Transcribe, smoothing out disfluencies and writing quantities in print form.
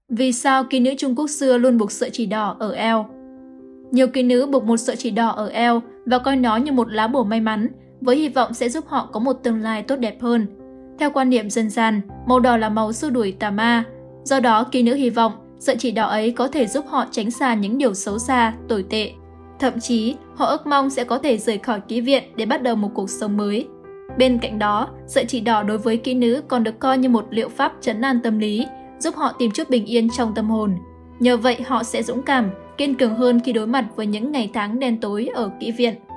Vì sao kỹ nữ Trung Quốc xưa luôn buộc sợi chỉ đỏ ở eo? Nhiều kỹ nữ buộc một sợi chỉ đỏ ở eo và coi nó như một lá bùa may mắn, với hy vọng sẽ giúp họ có một tương lai tốt đẹp hơn. Theo quan niệm dân gian, màu đỏ là màu xua đuổi tà ma. Do đó, kỹ nữ hy vọng sợi chỉ đỏ ấy có thể giúp họ tránh xa những điều xấu xa, tồi tệ. Thậm chí, họ ước mong sẽ có thể rời khỏi kỹ viện để bắt đầu một cuộc sống mới. Bên cạnh đó, sợi chỉ đỏ đối với kỹ nữ còn được coi như một liệu pháp trấn an tâm lý, giúp họ tìm chút bình yên trong tâm hồn. Nhờ vậy họ sẽ dũng cảm, kiên cường hơn khi đối mặt với những ngày tháng đen tối ở kỹ viện.